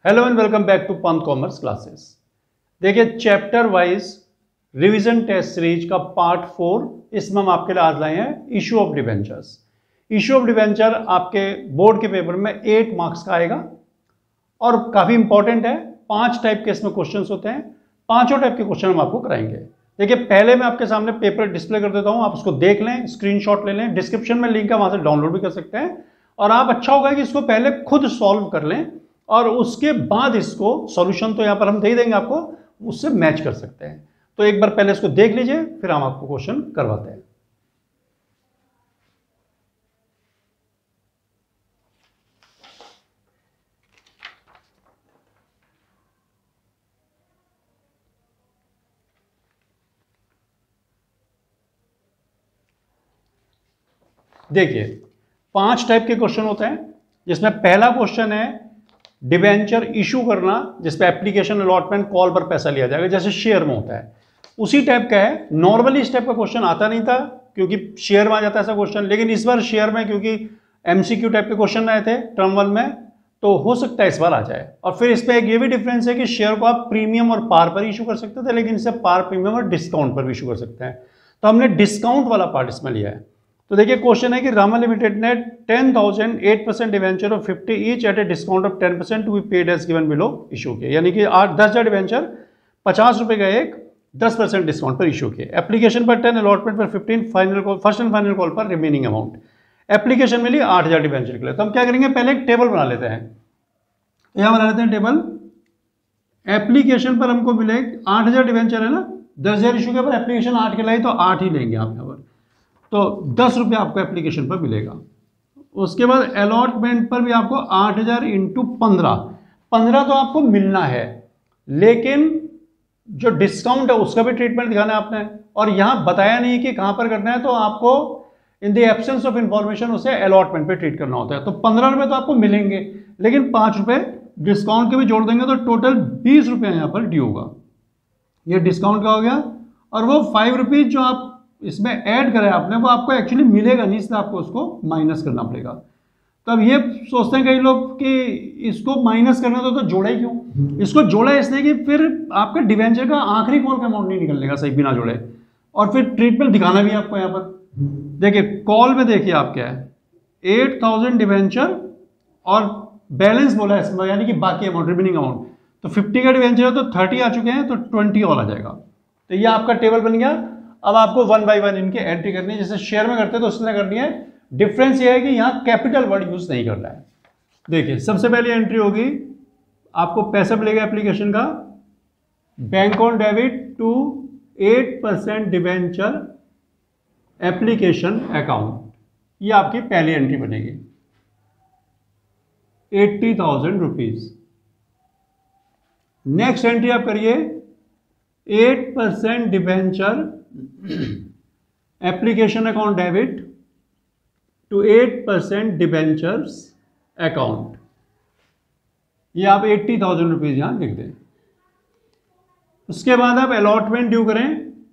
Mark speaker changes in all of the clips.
Speaker 1: Hello and welcome back to Pant commerce classes. देखिए chapter wise revision test series का part 4 इसमें हम आपके लिए आज लाए हैं issue of debentures. Issue of debenture आपके बोर्ड के पेपर में 8 मार्क्स का आएगा और काफ़ी इंपॉर्टेंट है। 5 टाइप के इसमें क्वेश्चंस होते हैं, पांचों टाइप के क्वेश्चन हम आपको कराएंगे। देखिए पहले मैं आपके सामने पेपर डिस्प्ले कर देता हूं, आप उसको देख लें, स्क्रीनशॉट ले लें, डिस्क्रिप्शन में लिंक है, वहां से डाउनलोड भी कर सकते हैं। और आप अच्छा होगा कि इसको पहले खुद सॉल्व कर लें और उसके बाद इसको सॉल्यूशन तो यहां पर हम दे देंगे आपको, उससे मैच कर सकते हैं। तो एक बार पहले इसको देख लीजिए, फिर हम आपको क्वेश्चन करवाते हैं। देखिए 5 टाइप के क्वेश्चन होते हैं, जिसमें पहला क्वेश्चन है डिवेंचर इशू करना, जिसपे एप्लीकेशन अलॉटमेंट कॉल पर पैसा लिया जाएगा, जैसे शेयर में होता है उसी टाइप का है। नॉर्मली इस टाइप का क्वेश्चन आता नहीं था क्योंकि शेयर में आ जाता है ऐसा क्वेश्चन, लेकिन इस बार शेयर में क्योंकि एमसीक्यू टाइप के क्वेश्चन आए थे टर्म 1 में, तो हो सकता है इस बार आ जाए। और फिर इसमें एक ये भी डिफरेंस है कि शेयर को आप प्रीमियम और पार पर इशू कर सकते थे, लेकिन इसे पार, प्रीमियम और डिस्काउंट पर भी इशू कर सकते हैं। तो हमने डिस्काउंट वाला पार्ट इसमें लिया है। तो देखिए क्वेश्चन है कि रामा लिमिटेड ने 10,000 8% debenture of 50 each at a discount of 10% to be paid as given below issue किए, यानी कि 10,000 डिवेंचर 50 रुपए का एक 10% डिस्काउंट पर इशू किए। एप्लीकेशन पर 10, अलॉटमेंट पर 15, final call, first and final call पर रिमेनिंग अमाउंट। एप्लीकेशन में लिए 8,000 डिवेंचर के लिए। तो हम क्या करेंगे, पहले एक टेबल बना लेते हैं। यहां बना लेते हैं टेबल। एप्लीकेशन पर हमको मिले 8,000 डिवेंचर है ना, 10,000 इशू के पर एप्लीकेशन 8 के लाई, तो 8 ही लेंगे आप यहाँ पर। तो 10 रुपये आपको एप्लीकेशन पर मिलेगा। उसके बाद अलॉटमेंट पर भी आपको 8,000 इंटू 15 तो आपको मिलना है, लेकिन जो डिस्काउंट है उसका भी ट्रीटमेंट दिखाना है आपने, और यहां बताया नहीं कि कहां पर करना है, तो आपको in the absence of information उसे अलॉटमेंट पे ट्रीट करना होता है। तो 15 रुपये तो आपको मिलेंगे, लेकिन 5 रुपये डिस्काउंट के भी जोड़ देंगे, तो टोटल 20 रुपये यहां पर ड्यू होगा। ये डिस्काउंट का हो गया। और वो 5 रुपीज जो आप इसमें ऐड करें आपने, वो आपको एक्चुअली मिलेगा नहीं, इसलिए आपको उसको माइनस करना पड़ेगा। तो अब ये सोचते हैं कई लोग कि इसको माइनस करना तो जोड़ा ही क्यों। इसको जोड़ा इसलिए कि फिर आपका डिवेंचर का आखिरी कॉल का अमाउंट नहीं निकलने का सही बिना जोड़े, और फिर ट्रीटमेंट दिखाना भी आपको यहाँ पर। देखिए कॉल में देखिए आप क्या है, 8,000 डिवेंचर और बैलेंस बोला है इसमें, यानी कि बाकी अमाउंट, रिमेनिंग अमाउंट। तो 50 का डिवेंचर है तो 30 आ चुके हैं, तो 20 और आ जाएगा। तो ये आपका टेबल बन गया। अब आपको 1 बाय 1 इनकी एंट्री करनी है, जैसे शेयर में करते हैं तो उसने करनी है। डिफरेंस ये है कि यहां कैपिटल वर्ड यूज नहीं करना है। देखिए सबसे पहले एंट्री होगी, आपको पैसा मिलेगा एप्लीकेशन का, bank on debit to 8% debenture application account. ये आपकी पहली एंट्री बनेगी, 80,000 रुपीज। नेक्स्ट एंट्री आप करिए, 8% debenture application account debit to 8% debentures account. ये आप 80,000 रुपीज यहां लिख दें। उसके बाद आप अलॉटमेंट ड्यू करें,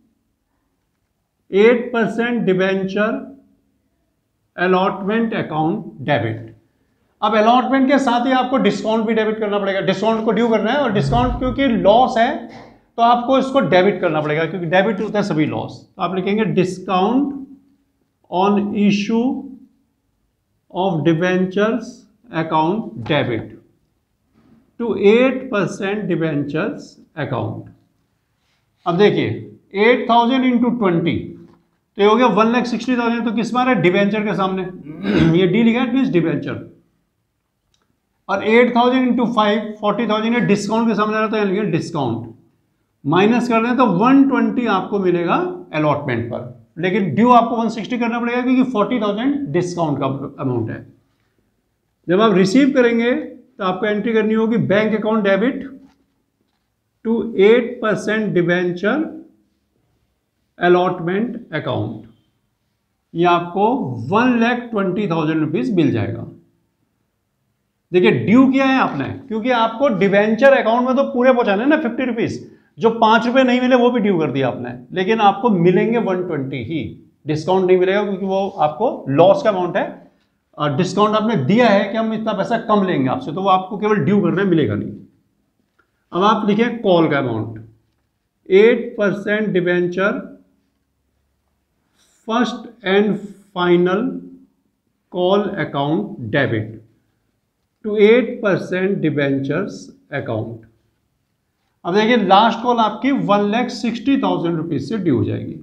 Speaker 1: 8% डिवेंचर अलॉटमेंट अकाउंट डेबिट। अब अलॉटमेंट के साथ ही आपको डिस्काउंट भी डेबिट करना पड़ेगा, डिस्काउंट को ड्यू करना है, और डिस्काउंट क्योंकि लॉस है तो आपको इसको डेबिट करना पड़ेगा, क्योंकि डेबिट होता है सभी लॉस। तो आप लिखेंगे discount on issue of debentures account debit to 8% debentures account. अब देखिए 8,000 इंटू 20 तो ये हो गया 1,60,000। तो किस बार है, डिवेंचर के सामने ये डी लिखा है, इट मींस डिवेंचर। और 8,000 इंटू 5 40,000 है, डिस्काउंट के सामने रहता है, लिखा डिस्काउंट। माइनस कर दें तो 120 आपको मिलेगा अलॉटमेंट पर, लेकिन ड्यू आपको 160 करना पड़ेगा क्योंकि 40,000 डिस्काउंट का अमाउंट है। जब आप रिसीव करेंगे तो आपको एंट्री करनी होगी bank account debit to 8% debenture allotment account. ये आपको 1,20,000 रुपीज मिल जाएगा। देखिए ड्यू किया है आपने, क्योंकि आपको डिवेंचर अकाउंट में तो पूरे पहुंचाने ना 50 रुपीज, जो 5 रुपए नहीं मिले वो भी ड्यू कर दिया आपने, लेकिन आपको मिलेंगे 120 ही, डिस्काउंट नहीं मिलेगा क्योंकि वो आपको लॉस का अमाउंट है। डिस्काउंट आपने दिया है कि हम इतना पैसा कम लेंगे आपसे, तो वो आपको केवल ड्यू करना है, मिलेगा नहीं। अब आप लिखें कॉल का amount 8% debenture first and final call account debit to 8% debentures account. अब देखिए लास्ट कॉल आपकी 1,60,000 रुपीज से ड्यू हो जाएगी,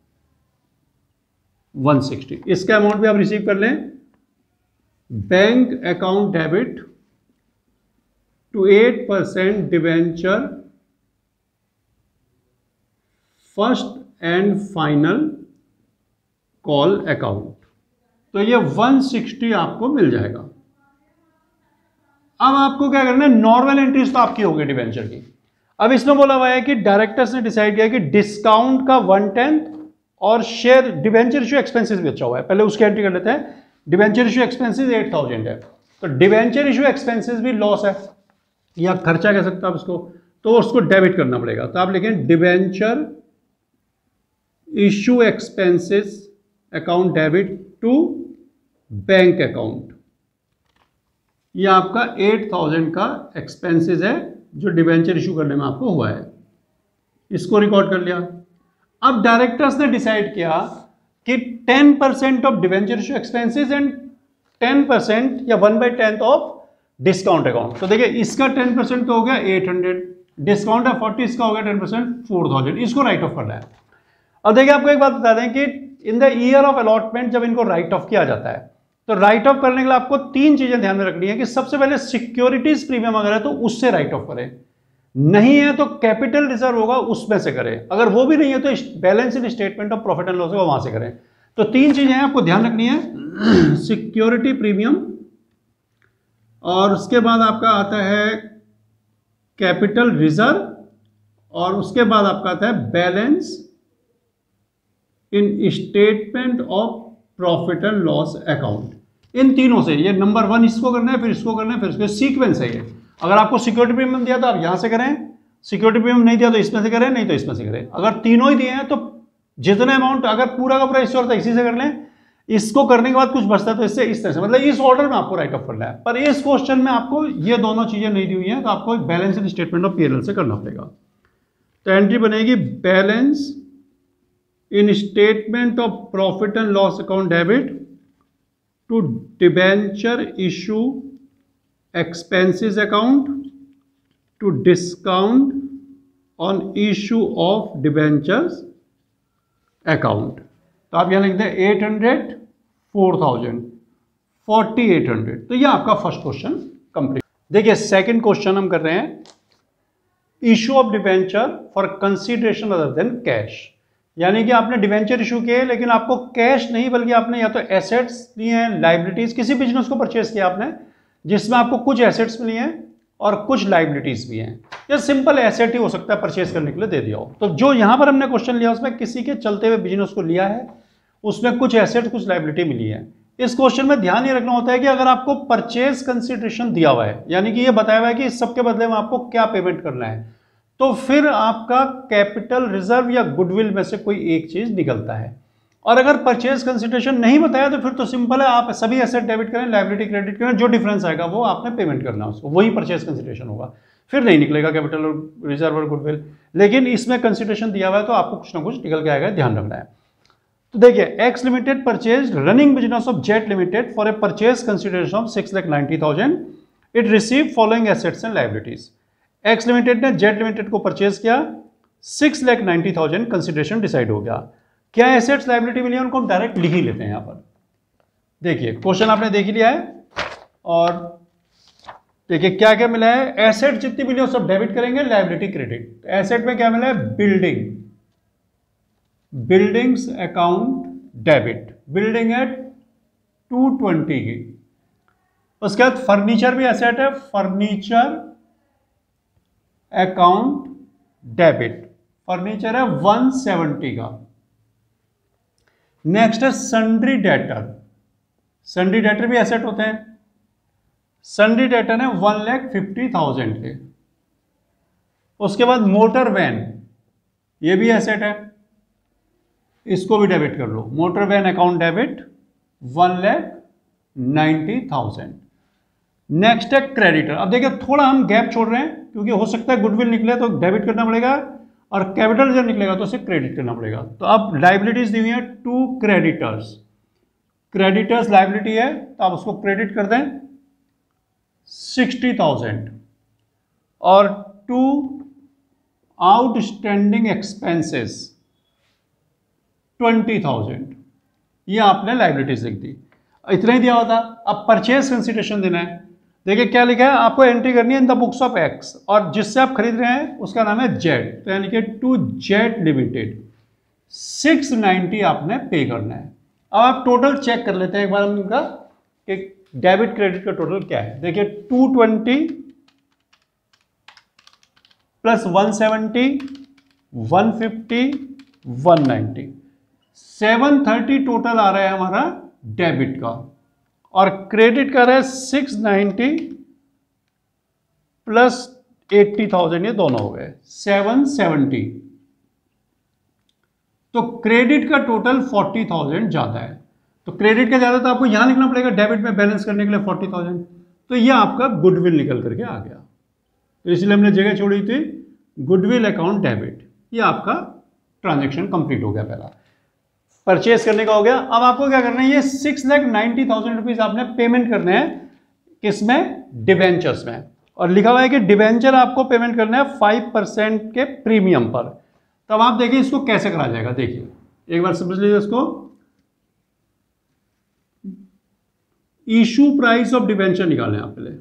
Speaker 1: 160। इसका अमाउंट भी आप रिसीव कर लें। Bank account debit to 8% debenture first and final call account, तो ये 160 आपको मिल जाएगा। अब आपको क्या करना है, नॉर्मल एंट्रीज तो आपकी होगी डिवेंचर की। अब इसमें बोला हुआ है कि डायरेक्टर्स ने डिसाइड किया कि डिस्काउंट का 1/10 और शेयर डिवेंचर इश्यू एक्सपेंसेस भी अच्छा हुआ है, पहले उसकी एंट्री कर लेते हैं। डिवेंचर इश्यू एक्सपेंसेस 8,000 है, तो डिवेंचर इश्यू एक्सपेंसेस भी लॉस है या खर्चा कह सकते हो आप इसको, तो उसको डेबिट करना पड़ेगा। तो आप लिखें debenture issue expenses account debit to bank account. ये आपका 8,000 का एक्सपेंसेस है जो डिवेंचर इशू करने में आपको हुआ है, इसको रिकॉर्ड कर लिया। अब डायरेक्टर्स ने डिसाइड किया कि 10% of debenture issue expenses and 10% या 1/10 ऑफ डिस्काउंट अकाउंट। तो देखिए इसका 10% तो हो गया 800, डिस्काउंट है 40, इसका हो गया 10% 4,000, इसको राइट ऑफ करना है। अब देखिए आपको एक बात बता दें कि in the year of allotment जब इनको राइट ऑफ किया जाता है, तो राइट ऑफ करने के लिए आपको 3 चीजें ध्यान में रखनी है कि सबसे पहले सिक्योरिटीज प्रीमियम अगर है तो उससे राइट ऑफ करें, नहीं है तो कैपिटल रिजर्व होगा उसमें से करें, अगर वो भी नहीं है तो balance in statement of profit and loss होगा वहां से करें। तो 3 चीजें हैं आपको ध्यान रखनी है, सिक्योरिटी प्रीमियम, और उसके बाद आपका आता है कैपिटल रिजर्व, और उसके बाद आपका आता है balance in statement of profit and loss account. इन तीनों से ये नंबर 1 इसको करना है, फिर इसको करना है, फिर इसको, सीक्वेंस है ये। अगर आपको सिक्योरिटी प्रीमियम दिया तो आप यहां से करें, सिक्योरिटी प्रीमियम नहीं दिया तो इसमें से करें, नहीं तो इसमें से करें। अगर तीनों ही दिए हैं तो जितने अमाउंट अगर पूरा का पूरा इससे और इसी से कर लें, इसको करने के बाद कुछ बचता है तो इससे इस तरह से, मतलब इस ऑर्डर में आपको राइट ऑफ करना है। पर इस क्वेश्चन में आपको ये दोनों चीजें नहीं दी हुई हैं, तो आपको balance in statement of PNL से करना पड़ेगा। तो एंट्री बनेगी balance in statement of profit and loss account debit to debenture issue expenses account to discount on issue of debentures account। तो आप यहां लिखते हैं 800, 4,000, 4,800। तो ये आपका फर्स्ट क्वेश्चन कंप्लीट। देखिए सेकंड क्वेश्चन हम कर रहे हैं, issue of debenture for consideration other than cash. यानी कि आपने डिवेंचर इशू किए लेकिन आपको कैश नहीं, बल्कि आपने या तो एसेट्स लिए हैं, लाइबिलिटीज, किसी बिजनेस को परचेस किया आपने जिसमें आपको कुछ एसेट्स मिली हैं और कुछ लाइबिलिटीज भी हैं, या सिंपल एसेट ही हो सकता है परचेस करने के लिए दे दिया हो। तो जो यहां पर हमने क्वेश्चन लिया उसमें किसी के चलते हुए बिजनेस को लिया है, उसमें कुछ एसेट कुछ लाइबिलिटी मिली है। इस क्वेश्चन में ध्यान ये रखना होता है कि अगर आपको परचेज कंसिडरेशन दिया हुआ है, यानी कि ये बताया हुआ है कि इस सब के बदले में आपको क्या पेमेंट करना है, तो फिर आपका कैपिटल रिजर्व या गुडविल में से कोई एक चीज निकलता है। और अगर परचेज कंसिडरेशन नहीं बताया तो फिर तो सिंपल है, आप सभी एसेट डेबिट करें, लायबिलिटी क्रेडिट करें, जो डिफरेंस आएगा वो आपने पेमेंट करना है उसको, वही परचेज कंसिडरेशन होगा, फिर नहीं निकलेगा कैपिटल रिजर्व और गुडविल। लेकिन इसमें कंसिडरेशन दिया हुआ है तो आपको कुछ ना कुछ निकल के आएगा, ध्यान रखना है। तो देखिए X limited purchase running business of Jet limited for a purchase consideration of 6,90,000, it receive following assets and liabilities. X limited ने जेट लिमिटेड को परचेज किया, 6,90,000 कंसिडरेशन डिसाइड हो गया। क्या एसेट्स लायबिलिटी मिली है उनको हम डायरेक्ट लिख ही लेते हैं यहां पर। देखिए क्वेश्चन आपने देख ही लिया है, और देखिए क्या क्या मिला है, एसेट जितनी मिली है सब डेबिट करेंगे, लायबिलिटी क्रेडिट। एसेट में क्या मिला है, building, buildings account debit, building है 220 की। उसके बाद फर्नीचर भी एसेट है, फर्नीचर अकाउंट डेबिट, फर्नीचर है 170 का। नेक्स्ट है सन्ड्री डेटर, सन्ड्री डेटर भी एसेट होते हैं, सन्ड्री डेटर है 1,50,000 के। उसके बाद मोटर वैन, ये भी एसेट है, इसको भी डेबिट कर लो, motor van account debit 1,50,000 90,000। Next है क्रेडिटर। अब देखिए थोड़ा हम गैप छोड़ रहे हैं क्योंकि हो सकता है गुडविल निकले तो डेबिट करना पड़ेगा और कैपिटल जब निकलेगा तो उसे क्रेडिट करना पड़ेगा। तो अब लाइबिलिटीज दी हुई है टू क्रेडिटर्स, क्रेडिटर्स लाइबिलिटी है तो आप उसको क्रेडिट कर दें 60,000 और टू आउटस्टैंडिंग एक्सपेंसेस 20,000। ये आपने लाइबिलिटीज लिख दी, इतना ही दिया हुआ था। अब परचेज कंसिडरेशन देना है। देखिए क्या लिखा है, आपको एंट्री करनी है in the books of X और जिससे आप खरीद रहे हैं उसका नाम है जेड, तो यानी कि टू जेड लिमिटेड 690 आपने पे करना है। अब आप टोटल चेक कर लेते हैं एक बार हम इनका कि डेबिट क्रेडिट का टोटल क्या है। देखिए 220 प्लस 170 150 190 730 टोटल आ रहा है हमारा डेबिट का, और क्रेडिट का रहा है 690 प्लस 80,000, ये दोनों हो गए 770। तो क्रेडिट का टोटल 40,000 ज्यादा है, तो क्रेडिट का ज्यादा तो आपको यहां लिखना पड़ेगा डेबिट में बैलेंस करने के लिए 40,000, तो ये आपका गुडविल निकल करके आ गया। तो इसलिए हमने जगह छोड़ी थी गुडविल अकाउंट डेबिट। ये आपका ट्रांजेक्शन कंप्लीट हो गया, पहला परचेज करने का हो गया। अब आपको क्या करना है, ये 6,90,000 रुपीज आपने पेमेंट करने हैं किसमें, डिवेंचर्स में, और लिखा हुआ है कि डिवेंचर आपको पेमेंट करना है 5% के प्रीमियम पर। तब आप देखिए इसको कैसे करा जाएगा, देखिए एक बार समझ लीजिए इसको। इशू प्राइस ऑफ डिवेंचर निकालें आप पहले।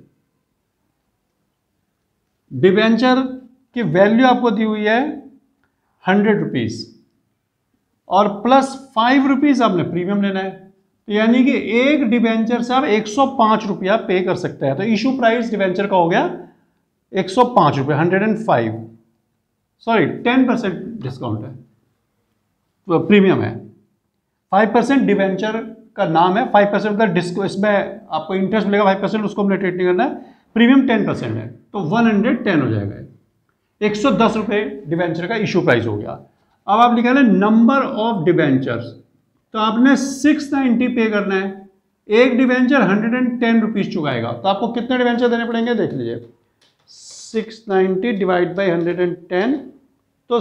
Speaker 1: डिवेंचर की वैल्यू आपको दी हुई है 100 रुपीज और प्लस 5 रुपीज आपने प्रीमियम लेना है, तो यानी कि एक डिवेंचर से आप 105 रुपया पे कर सकते हैं। तो इशू प्राइस डिवेंचर का हो गया 105 रुपये, 105, सॉरी 10% डिस्काउंट है, तो प्रीमियम है। 5% डिवेंचर का नाम है, 5% का डिस्को, इसमें आपको इंटरेस्ट मिलेगा 5%, उसको हमने ट्रीट नहीं करना है। प्रीमियम 10% है तो 110 हो जाएगा, 110 रुपये डिवेंचर का इशू प्राइस हो गया। अब आप निकालें नंबर ऑफ डिवेंचर्स, तो आपने 690 पे करना है, एक डिवेंचर 110 रुपीज चुकाएगा, तो आपको कितने डिवेंचर देने पड़ेंगे देख लीजिए, 690 डिवाइड बाई 110, तो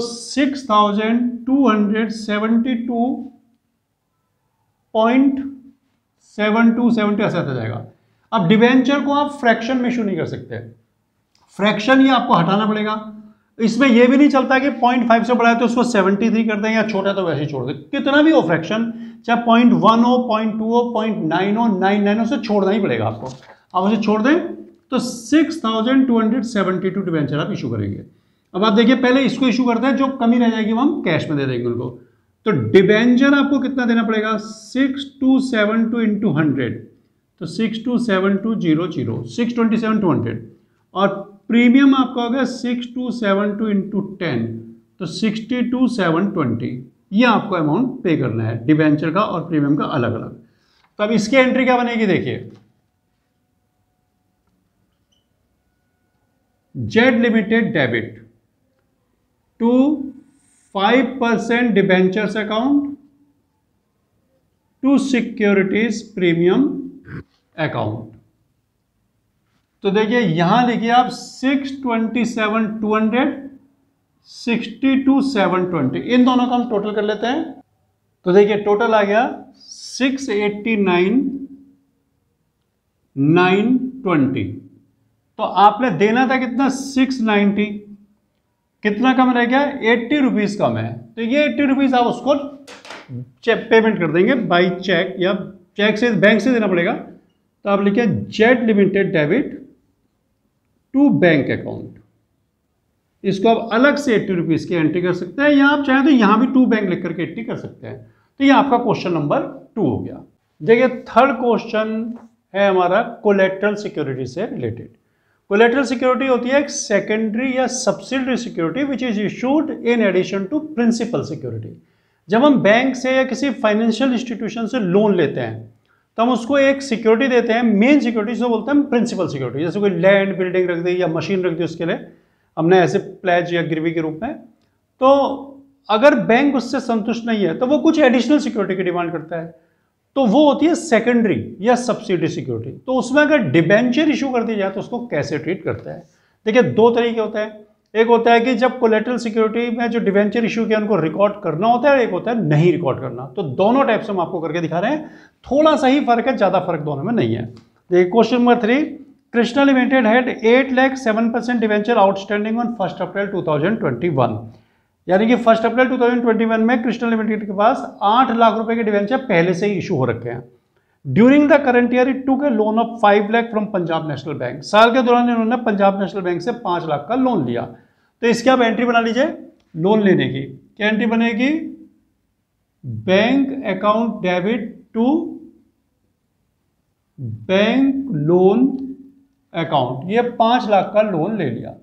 Speaker 1: 6,272.72 ऐसा आ जाएगा। अब डिवेंचर को आप फ्रैक्शन में इशू नहीं कर सकते, फ्रैक्शन ये आपको हटाना पड़ेगा। इसमें यह भी नहीं चलता कि 0.5 से बड़ा है तो उसको 73 कर दें, या छोटा है तो वैसे ही छोड़ दें, कितना भी हो फ्रैक्शन, चाहे 0.1 हो, 0.2 हो, 0.9 हो, 99 हो, उसे छोड़ना ही पड़ेगा आपको। आप उसे छोड़ दें तो 6,272 डिवेंचर आप इशू करेंगे। अब आप देखिए पहले इसको इशू करते हैं, जो कमी रह जाएगी वो हम कैश में दे देंगे उनको। तो डिवेंचर आपको कितना देना पड़ेगा, 6,272 इंटू 100, तो 6,27200, 627,200, और प्रीमियम आपका हो गया 6,272 इंटू 10, तो 62,720। ये आपको अमाउंट पे करना है डिवेंचर का और प्रीमियम का अलग अलग। तो अब इसकी एंट्री क्या बनेगी देखिए, Z limited debit to 5% debentures account to securities premium account. तो देखिए यहां लिखिए आप 627,200, 62,720, इन दोनों का हम टोटल कर लेते हैं। तो देखिए टोटल आ गया 689,920। तो आपने देना था कितना, 690, कितना कम रह गया, 80 रुपीज कम है, तो ये 80 रुपीज आप उसको पेमेंट कर देंगे बाई चेक, या चेक से बैंक से देना पड़ेगा। तो आप लिखिए Z limited debit to bank account, इसको आप अलग से 80 रुपीज की एंट्री कर सकते हैं, या आप चाहें तो यहां भी टू बैंक लिख करके एंट्री कर सकते हैं। तो ये आपका क्वेश्चन नंबर 2 हो गया। देखिए थर्ड क्वेश्चन है हमारा कोलेटरल सिक्योरिटी से रिलेटेड। कोलेटरल सिक्योरिटी होती है एक सेकेंडरी या subsidiary security which is issued in addition to principal security. जब हम बैंक से या किसी फाइनेंशियल इंस्टीट्यूशन से लोन लेते हैं तो हम उसको एक सिक्योरिटी देते हैं, मेन सिक्योरिटी जो बोलते हैं प्रिंसिपल सिक्योरिटी, जैसे कोई लैंड बिल्डिंग रख दी या मशीन रख दी, उसके लिए हमने ऐसे प्लेज या गिरवी के रूप में। तो अगर बैंक उससे संतुष्ट नहीं है तो वो कुछ एडिशनल सिक्योरिटी की डिमांड करता है। तो वो होती है सेकेंडरी या सब्सिडी सिक्योरिटी। तो उसमें अगर डिबेंचर इशू कर दी जाए तो उसको कैसे ट्रीट करता है? देखिए, दो तरीके होते हैं। एक होता है कि जब कोलेटरल सिक्योरिटी में जो डिबेंचर इशू किया उनको रिकॉर्ड करना होता है, एक होता है नहीं रिकॉर्ड करना। तो दोनों टाइप से हम आपको करके दिखा रहे हैं, थोड़ा सा ही फर्क है, ज्यादा फर्क दोनों में नहीं है। देखिए question number 3, Krishna limited had 8,07% debenture outstanding on 1 April 2021। यानी कि 1 अप्रैल 2021 में कृष्णा लिमिटेड के पास 8 लाख रुपए के डिवेंचर पहले से ही इशू हो रखे हैं। During the current year it took a loan of 5 lakh from Punjab National Bank. साल के दौरान इन्होंने पंजाब नेशनल बैंक से 5 लाख का लोन लिया। तो इसकी आप एंट्री बना लीजिए लोन लेने की। क्या एंट्री बनेगी? Bank account debit to bank loan account. ये 5 लाख का लोन ले लिया।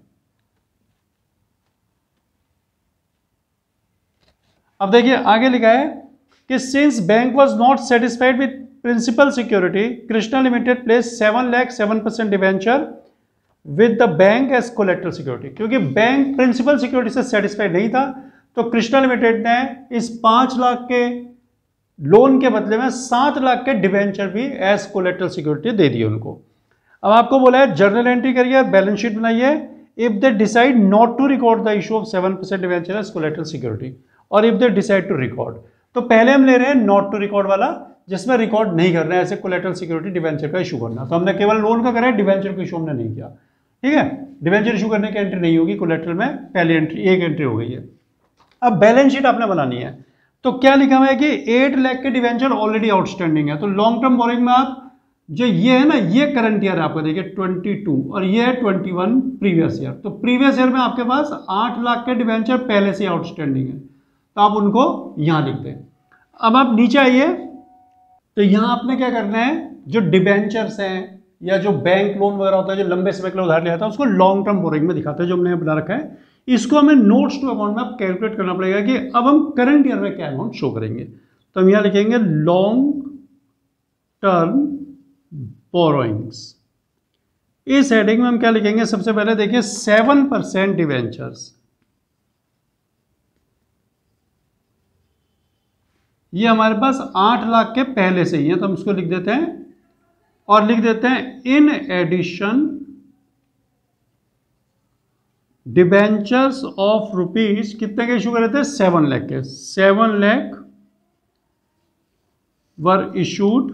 Speaker 1: अब देखिए आगे लिखा है कि since bank was not satisfied with principal security, Krishna limited place 7,07% debenture with the bank as collateral security. क्योंकि बैंक प्रिंसिपल सिक्योरिटी से सेटिस्फाइड नहीं था, तो कृष्णा लिमिटेड ने इस 5 लाख के लोन के बदले में 7 लाख के डिवेंचर भी एज कोलेटरल सिक्योरिटी दे दिए उनको। अब आपको बोला है जर्नल एंट्री करिए, बैलेंस शीट बनाइए। If they decide not to record the issue of 7% debenture as collateral security, और if they decide to record, तो पहले हम ले रहे हैं नॉट टू रिकॉर्ड वाला, जिसमें रिकॉर्ड नहीं करना है ऐसे कोलेटरल सिक्योरिटी डिवेंचर का इशू करना। तो हमने केवल लोन का करा है, डिवेंचर का इशू हमने नहीं किया। ठीक है, डिवेंचर इशू करने की एंट्री नहीं होगी कोलेटरल में, पहली एंट्री एक एंट्री हो गई है। अब बैलेंस शीट आपने बनानी है, तो क्या लिखा हुआ है कि 8 लाख के डिवेंचर ऑलरेडी आउटस्टैंडिंग है। तो लॉन्ग टर्म बोरिंग में आप जो ये है ना, ये करंट ईयर आपका देखिए 22 और ये है 21 प्रीवियस ईयर। तो प्रीवियस ईयर में आपके पास 8 लाख के डिवेंचर पहले से आउटस्टैंडिंग है, तो आप उनको यहां लिख दें। अब आप नीचे आइए, तो यहां आपने क्या करना है, जो डिवेंचर्स हैं या जो बैंक लोन वगैरह होता है जो लंबे समय के लिए उधार लिया था, उसको लॉन्ग टर्म बोरिंग में दिखाते हैं, जो हमने बना रखा है। इसको हमें नोट्स टू अकाउंट में अब कैलकुलेट करना पड़ेगा कि अब हम करंट ईयर में क्या अमाउंट शो करेंगे। तो हम यहां लिखेंगे लॉन्ग टर्म बोरोइंग्स। इस हेडिंग में हम क्या लिखेंगे, सबसे पहले देखिए 7% डिवेंचर्स, ये हमारे पास 8 लाख के पहले से ही है, तो हम इसको लिख देते हैं और लिख देते हैं in addition debentures of rupees, कितने के इशू करे थे, 7 लाख के। 7 lakh were issued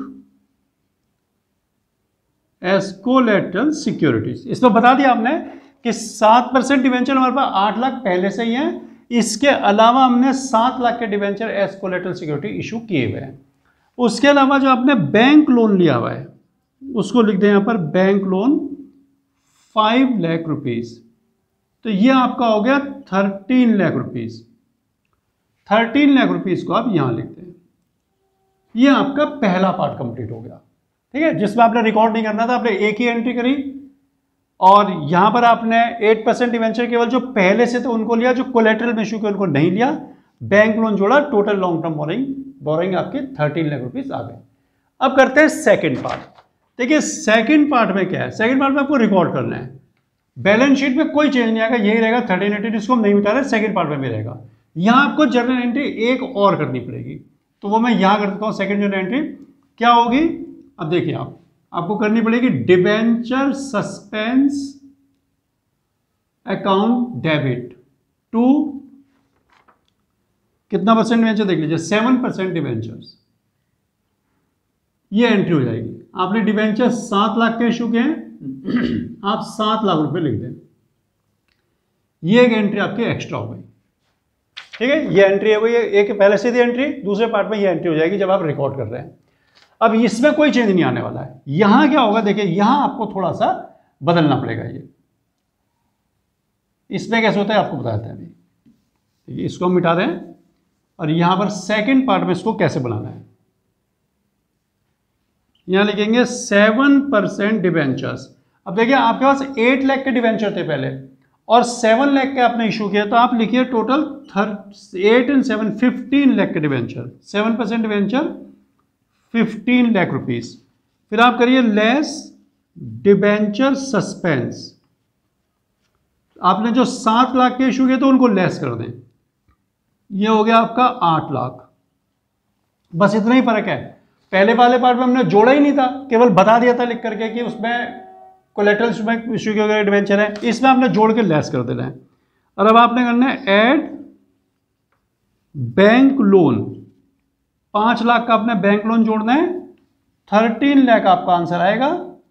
Speaker 1: as collateral securities. इसमें बता दिया आपने कि 7% डिवेंचर हमारे पास 8 लाख पहले से ही है, इसके अलावा हमने 7 लाख के debenture as collateral security issue किए हुए हैं। उसके अलावा जो आपने बैंक लोन लिया हुआ है उसको लिख दें यहां पर बैंक लोन 5 लाख रुपीज। तो ये आपका हो गया 13 लाख रुपीज। 13 लाख रुपीज को आप यहां लिख दें। ये आपका पहला पार्ट कंप्लीट हो गया। ठीक है, जिसमें आपने रिकॉर्ड नहीं करना था, आपने एक ही एंट्री करी और यहां पर आपने 8% डिवेंचर केवल जो पहले से थे उनको लिया, जो कोलेटरल में इशू किया उनको नहीं लिया, बैंक लोन जोड़ा, टोटल लॉन्ग टर्म बोरिंग आपके 13 लाख रुपीज आ गए। अब करते हैं सेकंड पार्ट। देखिए सेकंड पार्ट में क्या है, सेकंड पार्ट में आपको रिकॉर्ड करना है। बैलेंस शीट में कोई चेंज नहीं आएगा, यही रहेगा 1380, इसको हम नहीं मिटा रहे, सेकंड पार्ट में भी रहेगा। यहां आपको जर्नल एंट्री एक और करनी पड़ेगी, तो वो मैं यहां कर देता हूं। सेकंड जर्नल एंट्री क्या होगी, अब देखिए आपको करनी पड़ेगी debenture suspense account debit to कितना परसेंट डिवेंचर देख लीजिए, 7% डिवेंचर्स। ये एंट्री हो जाएगी। आपने डिवेंचर 7 लाख के इशू किए हैं, आप 7 लाख रुपए लिख दें। ये एक एंट्री आपकी एक्स्ट्रा हो गई। ठीक है, ये एंट्री है, ये एक पहले से थी एंट्री, दूसरे पार्ट में ये एंट्री हो जाएगी जब आप रिकॉर्ड कर रहे हैं। अब इसमें कोई चेंज नहीं आने वाला है। यहां क्या होगा, देखिए यहां आपको थोड़ा सा बदलना पड़ेगा। ये इसमें कैसे होता है आपको बताते हैं अभी। इसको हम मिटा दें और यहां पर सेकंड पार्ट में इसको कैसे बनाना है, यहां लिखेंगे 7% डिवेंचर्स। अब देखिए आपके पास 8 लाख के डिवेंचर थे पहले और 7 लाख के आपने इशू किया, तो आप लिखिए टोटल 8 and 7 15 लाख के डिवेंचर। 7% debenture 15 lakh rupees. फिर आप करिए लेस डिवेंचर सस्पेंस। आपने जो 7 लाख के इशू किए तो उनको लेस कर दें, ये हो गया आपका 8 लाख। बस इतना ही फर्क है। पहले वाले पार्ट में हमने जोड़ा ही नहीं था, केवल बता दिया था लिख करके कि उसमें कोलेटरल इशू के वगैरह डिवेंचर है, इसमें आपने जोड़ के लेस कर देना है। और अब आपने करना है ऐड बैंक लोन, 5 लाख का आपने बैंक लोन जोड़ना है, 13 लाख आपका आंसर आएगा,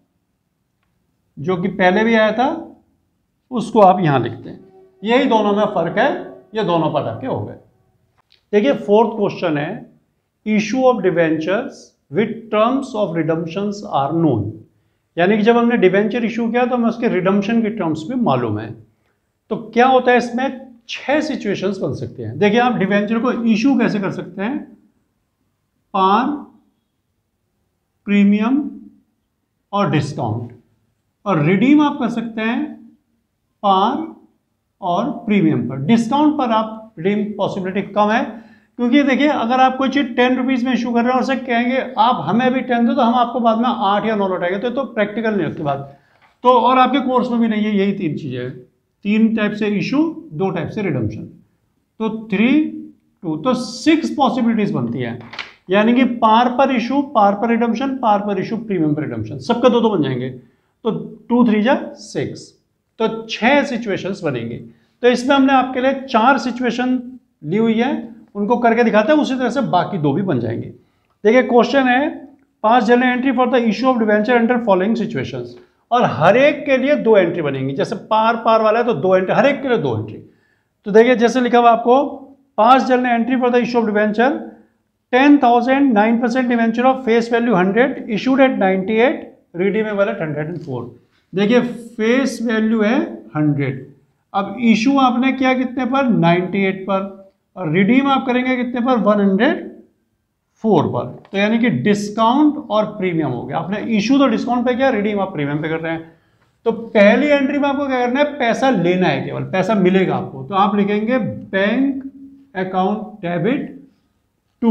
Speaker 1: जो कि पहले भी आया था, उसको आप यहां लिखते हैं। यही दोनों में फर्क है, ये दोनों पढ़ के हो गए। देखिए फोर्थ क्वेश्चन है, issue of debentures with terms of redemptions are known, यानी कि जब हमने डिवेंचर इशू किया तो हमें उसके रिडम्पशन के टर्म्स भी मालूम है। तो क्या होता है, इसमें 6 सिचुएशंस बन सकते हैं। देखिए आप डिवेंचर को इशू कैसे कर सकते हैं, पार, प्रीमियम और डिस्काउंट, और रिडीम आप कर सकते हैं पार और प्रीमियम पर। डिस्काउंट पर आप रिडीम पॉसिबिलिटी कम है, क्योंकि देखिए अगर आप कोई चीज 10 रुपीज में इशू कर रहे हैं और उसे कहेंगे आप हमें भी 10 दो तो हम आपको बाद में 8 या 9 लौटाएंगे, तो प्रैक्टिकल नहीं उसके बाद तो, और आपके कोर्स में भी नहीं है। यही 3 चीजें हैं, 3 टाइप से इशू, 2 टाइप से रिडम्पशन, तो 3 2 तो 6 पॉसिबिलिटीज बनती है, यानी कि पार पर इशू, पार पर रिडम्पशन, पार पर इशू, प्रीमियम पर रिडम्पशन, सबका 2 बन जाएंगे, तो 2 3 जा 6, तो 6 सिचुएशंस बनेंगी। तो इसमें हमने आपके लिए 4 सिचुएशन ली हुई है, उनको करके दिखाते हैं, उसी तरह से बाकी 2 भी बन जाएंगे। देखिए क्वेश्चन है, pass journal entry for the issue of debenture under following situations, और हर एक के लिए 2 एंट्री बनेंगी। जैसे पार पार वाला है तो 2 एंट्री, हर एक के लिए 2 एंट्री। तो देखिए जैसे लिखा हुआ आपको, pass journal entry for the issue of debenture 10,000 9% debenture of face value 100 issued at 98, redeemable at 104। देखिए फेस वैल्यू है 100, अब इशू आपने किया कितने पर, 98 पर, और रिडीम आप करेंगे कितने पर, 104 पर। तो यानी कि डिस्काउंट और प्रीमियम हो गया। आपने इशू तो डिस्काउंट पे किया, रिडीम आप प्रीमियम पे कर रहे हैं। तो पहली एंट्री में आपको क्या करना है, पैसा लेना है, केवल पैसा मिलेगा आपको। तो आप लिखेंगे bank account debit to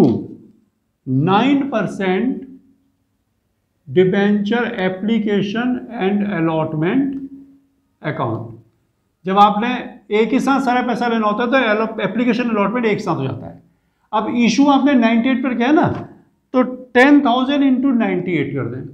Speaker 1: 9% debenture application and allotment account. जब आपने एक ही साथ सारा पैसा लेना होता है तो एप्लीकेशन अलॉटमेंट एक साथ हो जाता है। अब इशू आपने 98 पर किया है ना, तो 10,000 इंटू 98 कर दें,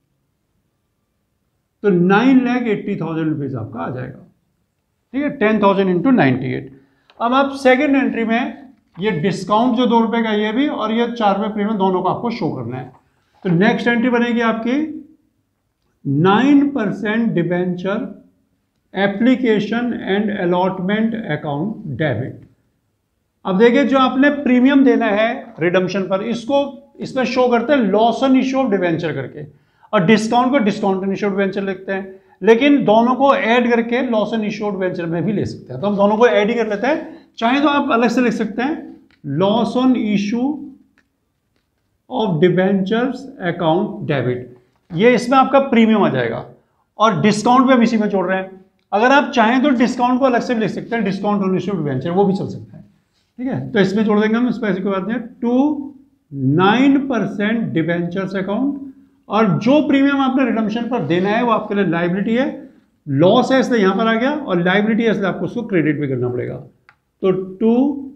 Speaker 1: तो 9,80,000 रुपीज आपका आ जाएगा। ठीक है, 10,000 इंटू 98। अब आप सेकेंड एंट्री में ये डिस्काउंट जो 2 रुपए का ये भी, और ये 4 रुपए प्रीमियम, दोनों को आपको शो करना है। तो नेक्स्ट एंट्री बनेगी आपकी 9% debenture application and allotment account debit. अब देखिए जो आपने प्रीमियम देना है रिडम्पशन पर, इसको इसमें शो करते हैं loss on issue of debenture करके, और डिस्काउंट को discount on issue of debenture लिखते हैं। लेकिन दोनों को ऐड करके loss on issue of debenture में भी ले सकते हैं, तो हम दोनों को ऐड ही कर लेते हैं। चाहे तो आप अलग से लिख सकते हैं loss on issue of debentures account debit, ये इसमें आपका प्रीमियम आ जाएगा, और डिस्काउंट भी हम इसी में जोड़ रहे हैं। अगर आप चाहें तो डिस्काउंट को अलग से भी लिख सकते हैं, discount on issue of debenture, वो भी चल सकता है। ठीक है, तो इसमें जोड़ देंगे हम, इस पैसे के बाद में टू 9% डिवेंचर्स अकाउंट, और जो प्रीमियम आपने रिडम्पशन पर देना है वो आपके लिए लाइबिलिटी है, लॉस है इसलिए यहां पर आ गया, और लाइबिलिटी है इसलिए आपको उसको क्रेडिट भी करना पड़ेगा। तो to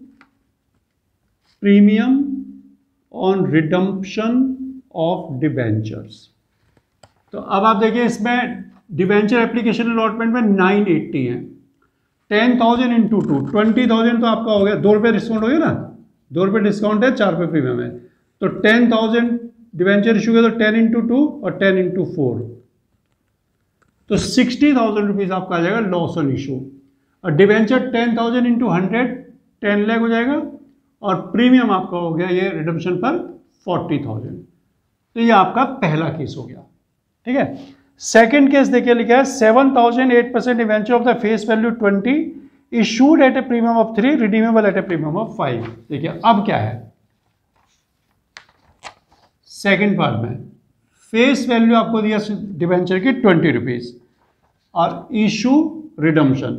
Speaker 1: premium on redemption of debentures. तो अब आप देखिए इसमें डिवेंचर एप्लीकेशन अलॉटमेंट में 980 है, 10,000 इंटू 2 20,000 तो आपका हो गया, 2 रुपये डिस्काउंट हो गया ना, 2 रुपये डिस्काउंट है, 4 रुपये प्रीमियम है, तो 10,000 डिवेंचर इशू किया तो 10 इंटू 2 और 10 इंटू 4, तो 60,000 रुपीज आपका आ जाएगा लॉस ऑन इशू। और डिवेंचर 10,000 इंटू 100 10 लाख हो जाएगा, और प्रीमियम आपका हो गया ये रिडम्पशन पर 40,000। तो ये आपका पहला केस हो गया। ठीक है, सेकेंड केस देखिए लिखा है 7,000 8% debenture of the face value 20 issued at a premium of 3 redeemable at a premium of 5। देखिए अब क्या है, सेकेंड पार्ट में फेस वैल्यू आपको दिया डिवेंचर की 20 रुपीज, और इशू रिडम्पशन,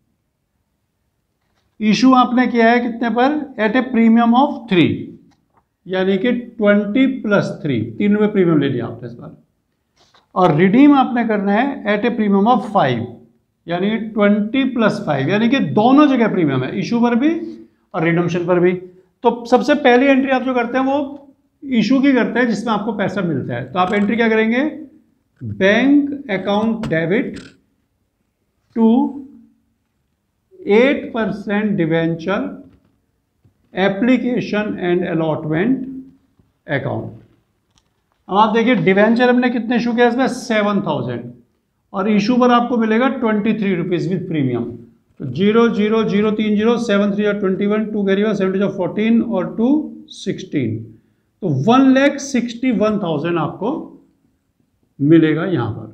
Speaker 1: इशू आपने किया है कितने पर, एट ए प्रीमियम ऑफ 3, यानी कि 20 प्लस 3 रुपये प्रीमियम ले लिया आपने इस बार, और रिडीम आपने करना है एट ए प्रीमियम ऑफ 5, यानी 20 प्लस 5, यानी कि दोनों जगह प्रीमियम है, इशू पर भी और रिडम्पशन पर भी। तो सबसे पहली एंट्री आप जो करते हैं वो इशू की करते हैं जिसमें आपको पैसा मिलता है। तो आप एंट्री क्या करेंगे, bank account debit to 8% debenture application and allotment account. अब आप देखिए डिवेंचर हमने कितने इशू किया इसमें 7000 और इशू पर आपको मिलेगा 23 रुपीज विद प्रीमियम। तो 00030 7 3 21 2 कैरी 7 14 और 2 16, तो 1,61,000 आपको मिलेगा यहां पर।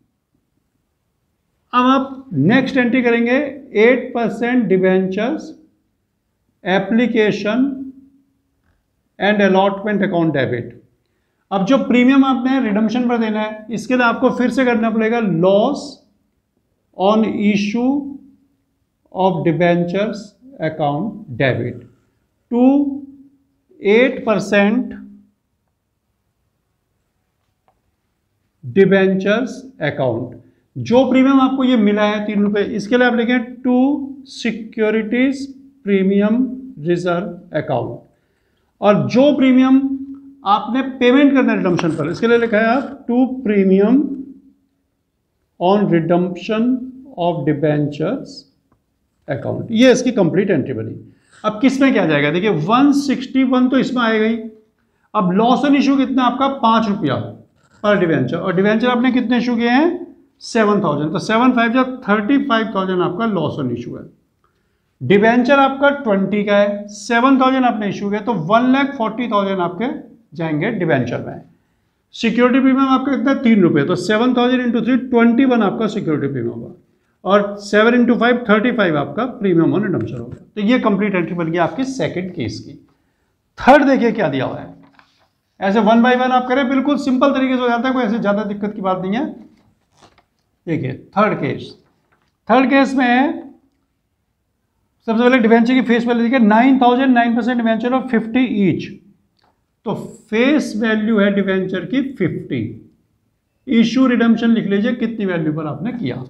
Speaker 1: अब आप नेक्स्ट एंट्री करेंगे 8% debentures application and allotment account debit. अब जो प्रीमियम आपने रिडम्पशन पर देना है इसके लिए आपको फिर से करना पड़ेगा loss on issue of debentures account debit to 8% debentures account. जो प्रीमियम आपको ये मिला है 3 रुपए, इसके लिए आप लिखें to securities premium reserve account. और जो प्रीमियम आपने पेमेंट करना है रिडम्पशन पर, इसके लिए लिखा है आप to premium on redemption of debentures account. ये इसकी कंप्लीट एंट्री बनी। अब किस में क्या जाएगा, देखिए 161 तो इसमें आएगा ही। अब लॉस ऑन इशू कितना आपका 5 रुपया पर डिवेंचर, और डिवेंचर आपने कितने इशू किए हैं 7000, तो 7 5 जब 35,000 आपका लॉस ऑन इशू है। डिवेंचर आपका 20 का है, 7000 आपने इशू किया तो 1,40,000 आपके जाएंगे डिवेंचर में। सिक्योरिटी प्रीमियम आपका कितना 3 रुपये, तो 7000 इंटू 3 21 आपका सिक्योरिटी प्रीमियम होगा, और 7 इंटू 5 35 आपका प्रीमियम ऑन रिडम्पशन होगा। तो ये कंप्लीट एंट्री बन गई आपकी सेकंड केस की। थर्ड देखिए क्या दिया हुआ है, ऐसे 1 बाय 1 आप करें, बिल्कुल सिंपल तरीके से हो जाता है, कोई ऐसे ज्यादा दिक्कत की बात नहीं है। देखिए थर्ड केस में सबसे पहले डिवेंचर की फेस वैल्यू देखिए 9,000 9% डिवेंचर ऑफ 50 ईच, तो फेस वैल्यू है डिवेंचर की 50। इशू रिडम्पशन लिख लीजिए कितनी वैल्यू पर आपने किया।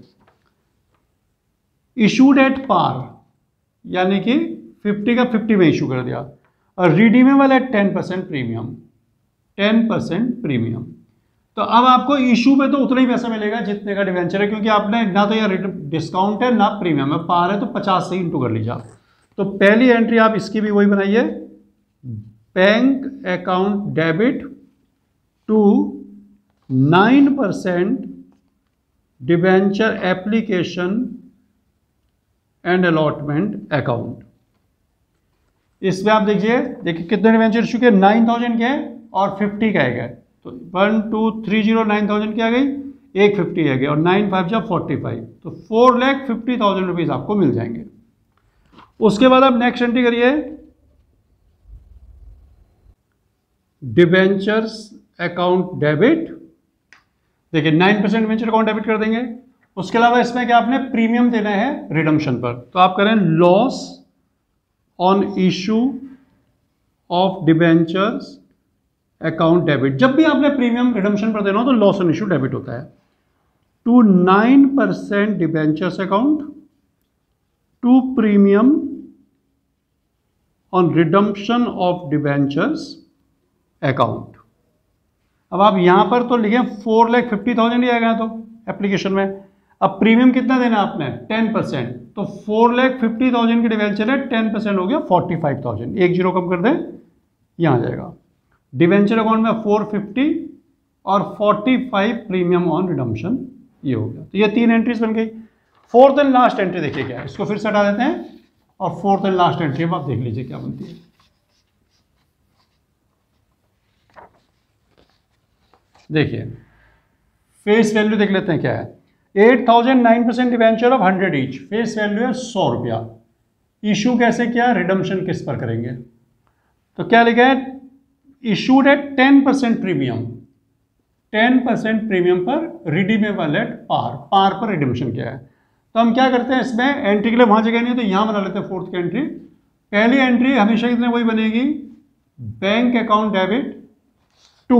Speaker 1: इशूड एट पार यानी कि 50 का 50 में इशू कर दिया, और रिडीमेबल एट 10% प्रीमियम, 10% प्रीमियम। तो अब आपको इशू पे तो उतना ही पैसा मिलेगा जितने का डिवेंचर है, क्योंकि आपने ना तो यार डिस्काउंट है ना प्रीमियम है, पार है तो 50 से इंटू कर लीजिए आप। तो पहली एंट्री आप इसकी भी वही बनाइए, bank account debit to 9% debenture application and allotment account. इसमें आप देखिए कितने डिवेंचर इशू के 9,000 के और 50 का है, तो 1 2 3 0 9,000 की आ गई, 150 आ गई, और 9 5 जा 45, तो 4,50,000 रुपीज आपको मिल जाएंगे। उसके बाद आप नेक्स्ट एंट्री करिए डिवेंचर्स अकाउंट डेबिट। देखिए 9% डिवेंचर अकाउंट डेबिट कर देंगे। उसके अलावा इसमें क्या आपने प्रीमियम देना है रिडम्पशन पर, तो आप करें loss on issue of debentures account debit. जब भी आपने प्रीमियम रिडम्पशन पर देना हो तो लॉस ऑन इशू डेबिट होता है, to 9% debentures account to premium on redemption of debentures account. अब आप यहां पर तो लिखे 4,50,000 ही आएगा तो एप्लीकेशन में। अब प्रीमियम कितना देना आपने 10%, तो 4,50,000 की डिवेंचर है, 10% हो गया 45,000, एक जीरो कम कर दें यहां आ जाएगा। डिवेंचर अकाउंट में 450 और 45 प्रीमियम ऑन रिडम्पशन, ये हो गया। तो ये 3 एंट्रीज बन गई। फोर्थ एंड लास्ट एंट्री देखिए क्या है, इसको फिर से हटा देते हैं, और फोर्थ एंड लास्ट एंट्री आप देख लीजिए क्या बनती है। देखिए फेस वैल्यू देख लेते हैं क्या है। 8,000 9% debenture of 100 each, face value है 100 रुपया। इशू कैसे किया, रिडम्पशन किस पर करेंगे, तो क्या लिखा है इशूड एट 10% प्रीमियम, 10% प्रीमियम पर रिडीमेबल एट पार, पार पर रिडम्पशन किया है। तो हम क्या करते हैं इसमें एंट्री के लिए वहां जगह नहीं है तो यहां बना लेते हैं फोर्थ की एंट्री। पहली एंट्री हमेशा कितने वही बनेगी, bank account debit to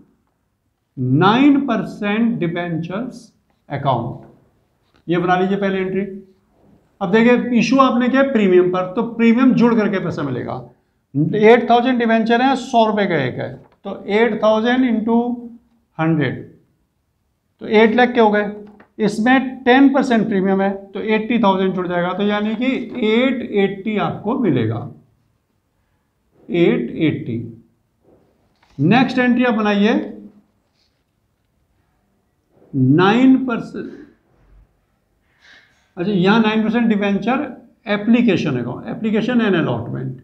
Speaker 1: 9% debentures account, ये बना लीजिए पहली एंट्री। अब देखिए इशू आपने किया प्रीमियम पर, तो प्रीमियम जुड़ करके पैसा मिलेगा। 8,000 डिवेंचर है, 100 रुपए का एक है, तो 8,000 इंटू 100 तो 8 लाख के हो गए। इसमें 10% प्रीमियम है तो 80,000 जुड़ जाएगा, तो यानी कि 880 आपको मिलेगा, 880। नेक्स्ट एंट्री आप बनाइए 9%। अच्छा, यहां 9% डिवेंचर एप्लीकेशन है, application and allotment.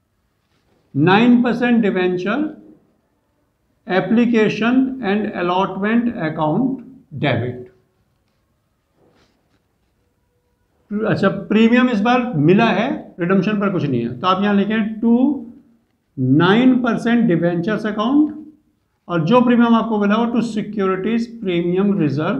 Speaker 1: 9% debenture application and allotment account debit. अच्छा, प्रीमियम इस बार मिला है, रिडम्पशन पर कुछ नहीं है, तो आप यहां लिखें टू 9% डिवेंचर्स अकाउंट, और जो प्रीमियम आपको मिला वो to securities premium reserve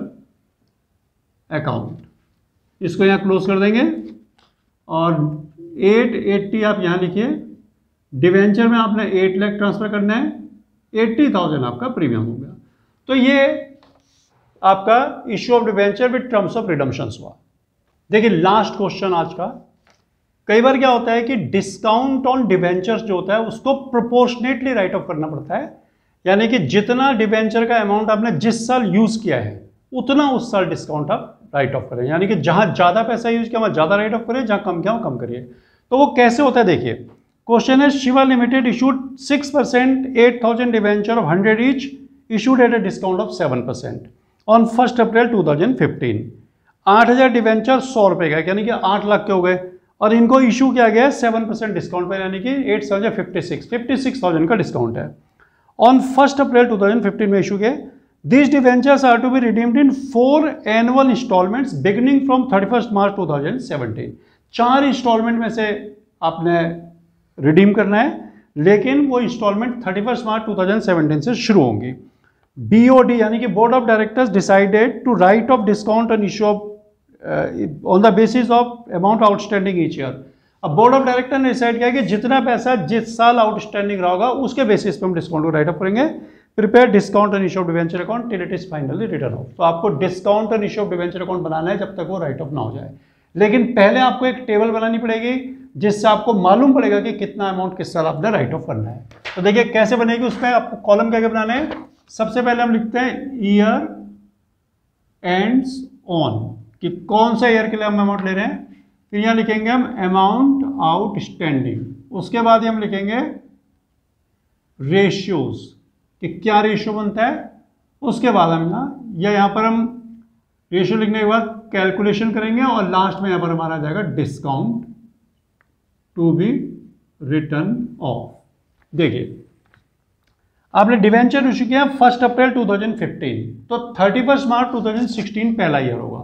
Speaker 1: account. इसको यहां क्लोज कर देंगे और 880 आप यहां लिखिए। डिवेंचर में आपने 8 लाख ट्रांसफर करना है, 80,000 आपका प्रीमियम हो गया। तो ये आपका issue of debenture with terms of redemptions हुआ। देखिए लास्ट क्वेश्चन आज का, कई बार क्या होता है कि डिस्काउंट ऑन डिवेंचर्स जो होता है उसको प्रोपोर्शनेटली राइट ऑफ करना पड़ता है, यानी कि जितना डिवेंचर का अमाउंट आपने जिस साल यूज किया है उतना उस साल डिस्काउंट आप राइट ऑफ करें, यानी कि जहां ज्यादा पैसा यूज किया वहां ज्यादा राइट ऑफ करें, जहां कम किया वहां कम करिए। तो वो कैसे होता है देखिए, क्वेश्चन है Shiva limited issued 6% 8,000 debenture of 100 each issued at a discount of 7% on 1 April 2015। 8,000 debenture 100 रुपए का, यानी कि 8 लाख के हो गए, और इनको इशू किया गया 7% डिस्काउंट पर, यानी कि 56,000 का डिस्काउंट है। ऑन 1 अप्रैल 2015 में इशू किए। These debentures are to be redeemed in 4 annual installments beginning from 31st March 2017। 4 installment में से आपने रिडीम करना है, लेकिन वो इंस्टॉलमेंट 31 मार्च 2017 से शुरू होंगी। BOD यानी कि board of directors decided to write off discount on issue of on the basis of amount outstanding each year. अब बोर्ड ऑफ डायरेक्टर ने डिसाइड किया कि जितना पैसा जिस साल आउटस्टैंडिंग रहा होगा उसके बेसिस पे हम डिस्काउंट को राइट ऑफ करेंगे। Prepare discount on issue of debenture account till it is finally written off. तो आपको discount on issue of debenture account बनाना है जब तक वो राइट ऑफ ना हो जाए, लेकिन पहले आपको एक टेबल बनानी पड़ेगी जिससे आपको मालूम पड़ेगा कि कितना अमाउंट किस साल आपने राइट ऑफ करना है। तो देखिए कैसे बनेगी, उसमें आपको कॉलम क्या क्या बनाने हैं। सबसे पहले हम लिखते हैं ईयर एंड्स ऑन, कि कौन सा ईयर के लिए हम अमाउंट ले रहे हैं। फिर यहां लिखेंगे हम अमाउंट आउटस्टैंडिंग, उसके बाद हम लिखेंगे रेशियोज कि क्या रेशियो बनता है, उसके बाद हम यहां पर हम रेशियो लिखने के बाद कैलकुलेशन करेंगे, और लास्ट में यहां पर हमारा आ जाएगा discount to be written off. देखिए आपने डिवेंचर इशू किया 1 अप्रैल 2015, तो 31 मार्च 2016 पहला ईयर होगा,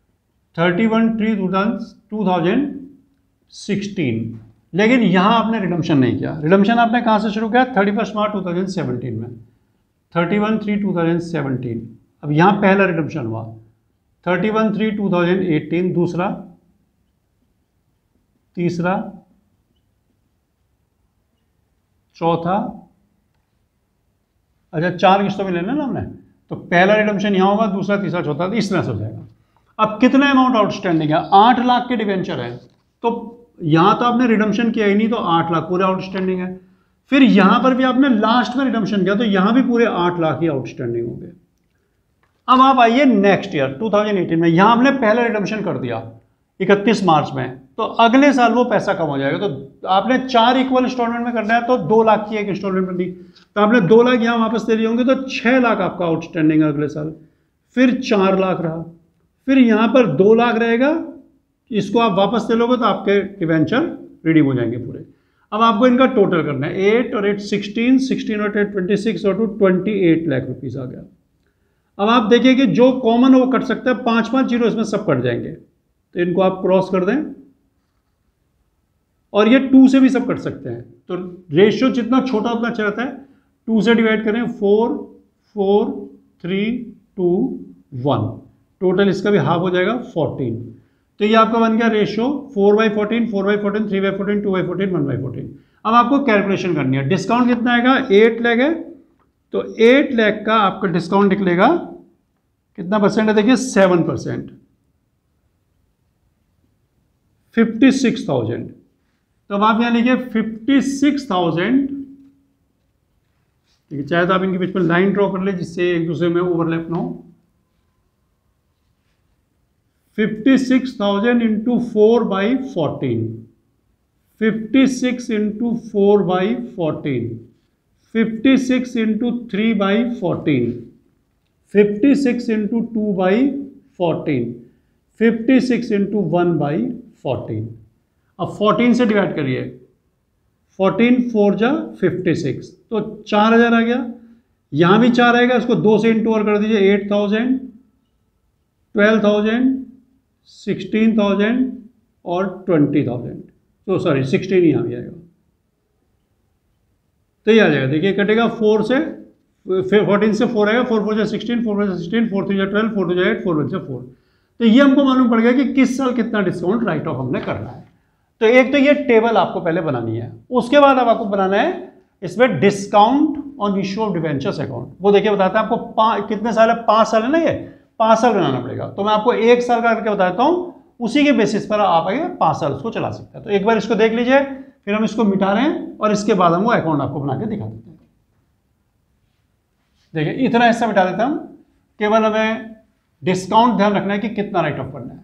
Speaker 1: 31/3/2016। लेकिन यहां आपने रिडम्पशन नहीं किया। रिडम्पशन आपने कहां से शुरू किया, 31 मार्च 2017 में, 31/3/2017। अब यहां पहला रिडम्पशन हुआ 31/3/2018, दूसरा, तीसरा, चौथा, अच्छा 4 किस्तों में लेना ना हमने, तो पहला रिडम्पशन यहां होगा, दूसरा, तीसरा, चौथा, तो इस तरह से हो जाएगा। अब कितना अमाउंट आउटस्टैंडिंग है, 8 लाख के डिवेंचर है, तो यहां तो आपने रिडम्पशन किया ही नहीं, तो 8 लाख पूरे आउटस्टैंडिंग है। फिर यहां पर भी आपने लास्ट में रिडम्पशन किया, तो यहां भी पूरे 8 लाख ही आउटस्टैंडिंग हो गए। अब आप आइए नेक्स्ट ईयर 2018 में, यहां आपने पहला रिडम्पशन कर दिया 31 मार्च में, तो अगले साल वो पैसा कम हो जाएगा। तो आपने 4 इक्वल इंस्टॉलमेंट में करना है, तो 2 लाख की एक इंस्टॉलमेंट बनी, तो आपने 2 लाख यहां वापस दे दिए होंगे, तो 6 लाख आपका आउटस्टैंडिंग है अगले साल। फिर 4 लाख रहा, फिर यहां पर 2 लाख रहेगा, इसको आप वापस दे लोगे तो आपके डिवेंचर रिडीम हो जाएंगे पूरे। अब आपको इनका टोटल करना है, 8 और 8 16, 16 और 8 26 और 28 लाख रुपीस आ गया। अब आप देखिए कि जो कॉमन है वो कट सकता है, 5-5 जीरो इसमें सब कट जाएंगे, तो इनको आप क्रॉस कर दें, और ये 2 से भी सब कट सकते हैं, तो रेशियो जितना छोटा उतना अच्छा रहता है। 2 से डिवाइड करें, 4 4 3 2 1, टोटल इसका भी हाफ हो जाएगा 14। तो ये आपका बन गया रेशियो 4/14, 4/14, 3/14, 2/14, 1/14। अब आपको कैलकुलेशन करनी है, डिस्काउंट कितना आएगा, 8 लाख है, तो 8 लाख का आपका डिस्काउंट निकलेगा कितना परसेंट है, देखिए 7%, 56,000। तो अब आप यहां लिखिए 56,000 ठीक है, चाहे तो आप इनके बीच में लाइन ड्रॉ कर ले जिससे एक दूसरे में ओवरलैप ना हो। 56,000 into 4/14, 56 into 4/14, 56 into 3/14, 56 into 2/14, 56 into 1/14। अब 14 से डिवाइड करिए, 14 4 जा 56, तो 4000 आ गया। यहां भी 4 आएगा, इसको 2 से इंटू और कर दीजिए, 8000, 12,000, 16,000 और 20,000। तो सॉरी 16 यहाँ भी आएगा, तो ये आ जाएगा। देखिए कटेगा 4 से, 14 से 4 आएगा, 4 4 जा 16, 4 4 जा 16, 4 3 जा 12, 4 2 जा 8, 4 1 जा 4। तो ये हमको मालूम पड़ गया कि किस साल कितना डिस्काउंट राइट ऑफ हमने करना है। तो एक तो ये टेबल आपको पहले बनानी है, उसके बाद अब आपको बनाना है इसमें discount on issue of debentures account. वो देखिए बताता है आपको कितने साल है, 5 साल है ना, ये 5 साल बनाना पड़ेगा। तो मैं आपको 1 साल का करके बताता हूं, उसी के बेसिस पर आप आगे 5 साल उसको चला सकते हैं। तो एक बार इसको देख लीजिए, फिर हम इसको मिटा रहे हैं और इसके बाद हम वो अकाउंट आपको बना के दिखा देते हैं। देखिए इतना हिस्सा मिटा देते हम, केवल हमें डिस्काउंट ध्यान रखना है कि कितना राइट ऑफ करना है।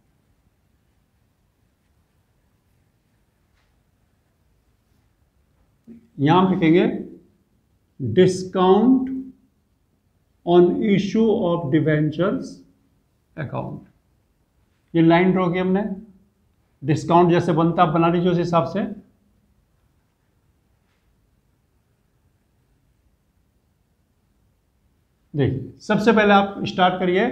Speaker 1: यहां हम लिखेंगे discount on issue of debentures account. ये लाइन ड्रॉ की हमने, डिस्काउंट जैसे बनता बना लीजिए उस हिसाब से। देखिए सबसे पहले आप स्टार्ट करिए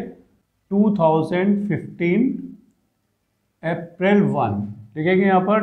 Speaker 1: 2015 अप्रैल 1, लिखेंगे यहां पर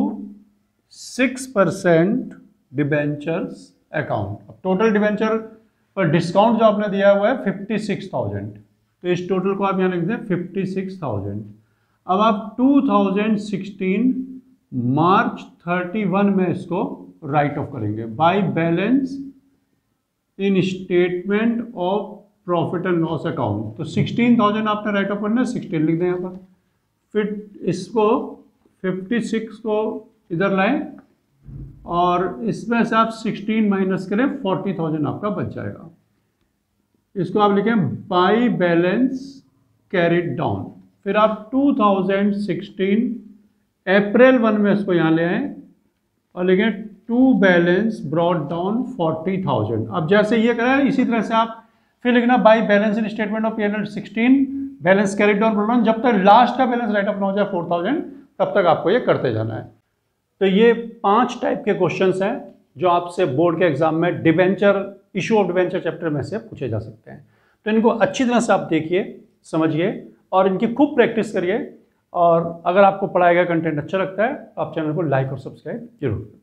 Speaker 1: 6% डिबेंचर्स अकाउंट। अब टोटल डिबेंचर पर डिस्काउंट जो आपने दिया हुआ है 56,000, तो इस टोटल को आप यहां लिख दें 56,000। अब आप 2016 मार्च 31 में इसको राइट ऑफ करेंगे by balance in statement of profit and loss account. तो 16,000 आपने राइट ऑफ करना है, 16 लिख दें यहाँ पर। फिर इसको 56 को इधर लाएं और इसमें से आप 16 माइनस करें, 40,000 आपका बच जाएगा। इसको आप लिखें बाय बैलेंस कैरिड डाउन। फिर आप 2016 अप्रैल 1 में इसको यहाँ ले आए और लिखें टू बैलेंस ब्रॉट डाउन 40,000। अब जैसे ये करें इसी तरह से आप फिर लिखना by balance in statement of P&L 16 balance carried down brought down, जब तक लास्ट का बैलेंस राइट ऑफ ना हो जाए 4,000, तब तक आपको ये करते जाना है। तो ये 5 टाइप के क्वेश्चंस हैं जो आपसे बोर्ड के एग्जाम में debenture issue of debenture chapter में से पूछे जा सकते हैं। तो इनको अच्छी तरह से आप देखिए, समझिए और इनकी खूब प्रैक्टिस करिए। और अगर आपको पढ़ाया गया कंटेंट अच्छा लगता है तो आप चैनल को लाइक और सब्सक्राइब जरूर करें।